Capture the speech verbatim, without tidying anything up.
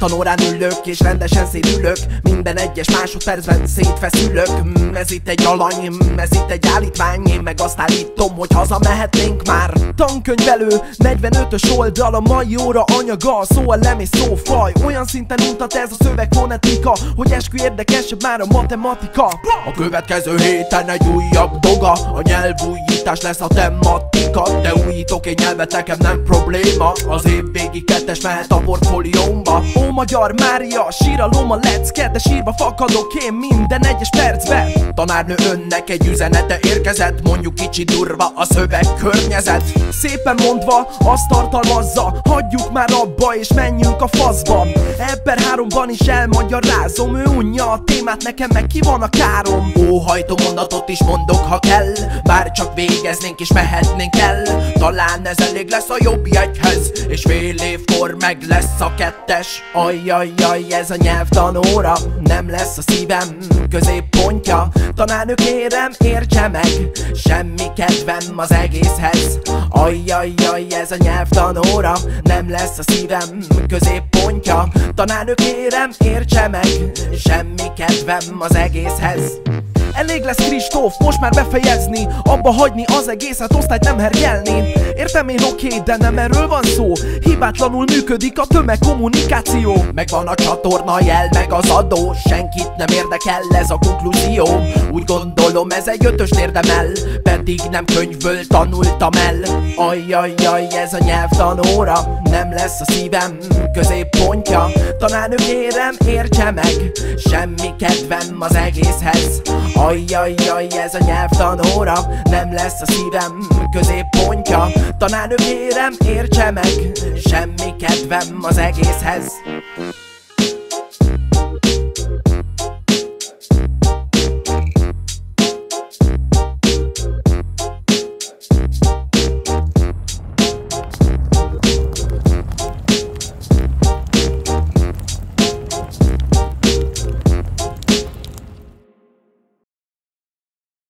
Tanórán ülök és rendesen szédülök, minden egyes másodpercben szétfeszülök. Ez itt egy alany, ez itt egy állítvány, én meg azt állítom, hogy hazamehetnénk már. Tankönyvelő, negyvenötös oldal, a mai óra anyaga, szóelem és szófaj. Olyan szinten mutat ez a szövegfonetika, hogy eskü érdekesebb már a matematika. A következő héten egy újabb doga, a nyelvújítás lesz a tematika. De újítok egy nyelvet, nekem nem probléma, az év végig kettes mehet a portfóliómba. Ó magyar Mária, síralom a lecke, de sírva fakadok én minden egyes percben. Tanárnő, önnek egy üzenete érkezett, mondjuk kicsi durva a szövegkörnyezet. Szépen mondva azt tartalmazza, hagyjuk már abba és menjünk a faszba. E per háromban is elmagyarázom, ő unja a témát, nekem meg ki van a károm. Óhajtó mondatot is mondok, ha kell, bár csak végeznénk és mehetnénk el. Talán ez elég lesz a jobb jegyhez, és fél évkor meg lesz a kettes. Ajjajjaj, ez a nyelvtanóra nem lesz a szívem középpontja. Tanárnő, kérem, értse meg, semmi kedvem az egészhez. Ajjajjaj, ez a nyelvtanóra nem lesz a szívem középpontja. Tanárnő, kérem, értse meg, semmi kedvem az egészhez. Elég lesz Kristóf, most már befejezni, abba hagyni az egészet, osztályt nem hergelni. Értem én, oké, de nem erről van szó, hibátlanul működik a tömegkommunikáció. Megvan a csatorna jel, meg az adó, senkit nem érdekel ez a konklúzió. Úgy gondolom ez egy ötöst érdemel, pedig nem könyvből tanultam el. Ajjajjaj, ez a nyelvtanóra nem lesz a szívem középpontja. Tanárnő, kérem, értse meg, semmi kedvem az egészhez. Ajjajjaj, ez a nyelvtanóra nem lesz a szívem középpontja. Tanárnő, kérem, értse meg, semmi kedvem az egészhez.